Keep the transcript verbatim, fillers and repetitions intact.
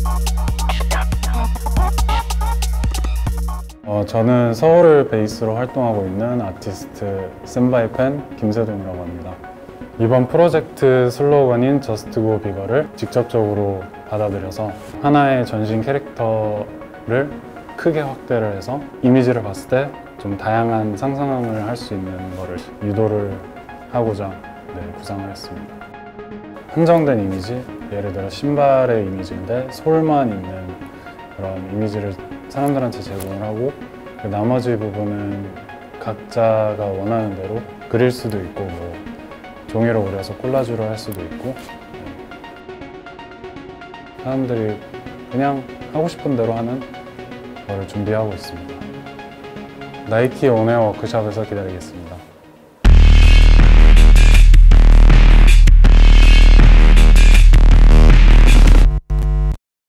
어, 저는 서울을 베이스로 활동하고 있는 아티스트 센바이팬 김세동이라고 합니다. 이번 프로젝트 슬로건인 저스트 고 비거를 직접적으로 받아들여서 하나의 전신 캐릭터를 크게 확대를 해서 이미지를 봤을 때 좀 다양한 상상을 할 수 있는 거를 유도를 하고자 네, 구상을 했습니다. 한정된 이미지, 예를 들어 신발의 이미지인데 솔만 있는 그런 이미지를 사람들한테 제공을 하고 그 나머지 부분은 각자가 원하는 대로 그릴 수도 있고 뭐 종이로 그려서 콜라주로 할 수도 있고 사람들이 그냥 하고 싶은 대로 하는 거를 준비하고 있습니다. 나이키 온에어 워크숍에서 기다리겠습니다.